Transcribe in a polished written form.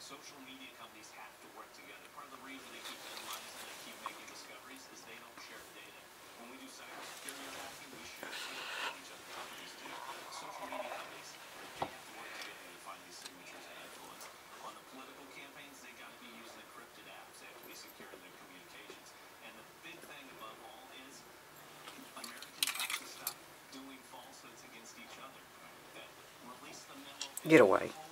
social media companies have to work together. Part of the reason they keep analyzing and keep making discoveries is they don't share data. When we do cybersecurity hacking, we share data with each other. Companies do. Social media companies, they have to work together to find these signatures and influence. On the political campaigns, they got to be using encrypted apps. They have to be secure in their communications. And the big thing above all is Americans have to stop doing falsehoods against each other. That release the memo. Get away.